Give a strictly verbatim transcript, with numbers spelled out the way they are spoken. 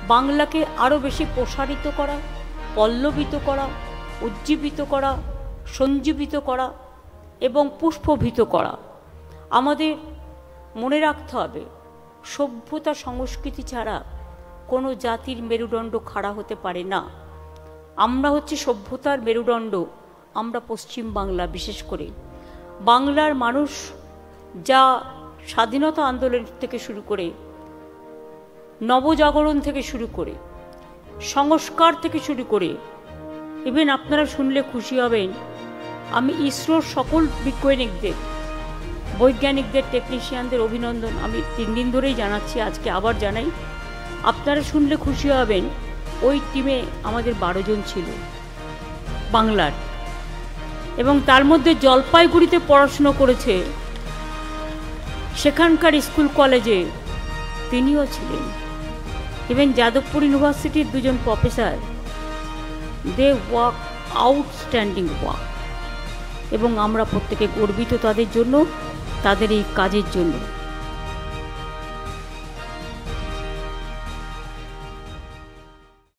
বাংলাকে আরও বেশি প্রসারিত করা, পল্লবিত করা, উজ্জীবিত করা, সঞ্জীবিত করা এবং পুষ্পভিত করা। আমাদের মনে রাখতে হবে, সভ্যতা সংস্কৃতি ছাড়া কোনো জাতির মেরুদণ্ড খাড়া হতে পারে না। আমরা হচ্ছে সভ্যতার মেরুদণ্ড। আমরা পশ্চিম বাংলা, বিশেষ করে বাংলার মানুষ যা স্বাধীনতা আন্দোলন থেকে শুরু করে, নবজাগরণ থেকে শুরু করে, সংস্কার থেকে শুরু করে, ইভেন আপনারা শুনলে খুশি হবেন, আমি ইসরোর সকল বৈজ্ঞানিকদের বৈজ্ঞানিকদের টেকনিশিয়ানদের অভিনন্দন আমি তিন দিন ধরেই জানাচ্ছি, আজকে আবার জানাই। আপনারা শুনলে খুশি হবেন, ওই টিমে আমাদের বারো জন ছিল বাংলার, এবং তার মধ্যে জলপাইগুড়িতে পড়াশুনো করেছে, সেখানকার স্কুল কলেজে তিনিও ছিলেন। ইভেন যাদবপুর ইউনিভার্সিটির দুজন professor, they work outstanding work, এবং আমরা প্রত্যেকে গর্বিত তাদের জন্য, তাদের এই কাজের জন্য।